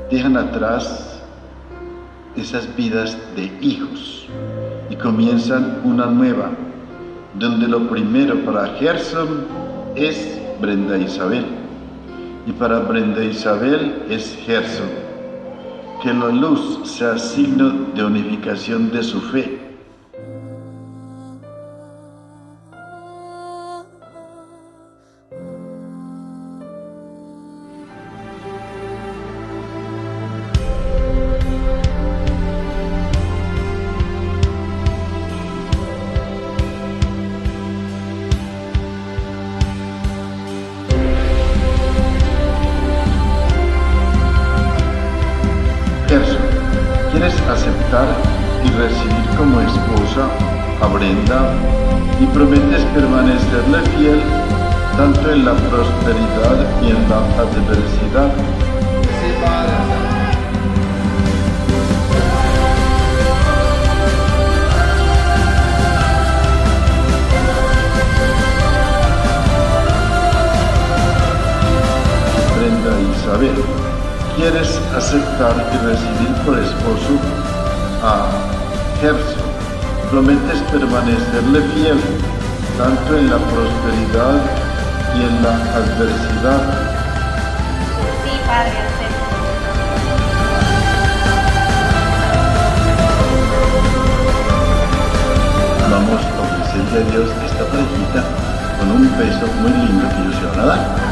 dejan atrás esas vidas de hijos y comienzan una nueva, donde lo primero para Gerson es Brenda Isabel y para Brenda Isabel es Gerson. Que la luz sea signo de unificación de su fe. Gerson, ¿quieres aceptar y recibir como esposa a Brenda y prometes permanecerle fiel tanto en la prosperidad y en la adversidad? Sí, Padre. Brenda Isabel, ¿quieres aceptar y recibir por esposo a Gerson? ¿Prometes permanecerle fiel tanto en la prosperidad y en la adversidad? Sí, Padre, acepto. Vamos a ofrecerle a Dios esta parejita con un beso muy lindo que ellos se van a dar.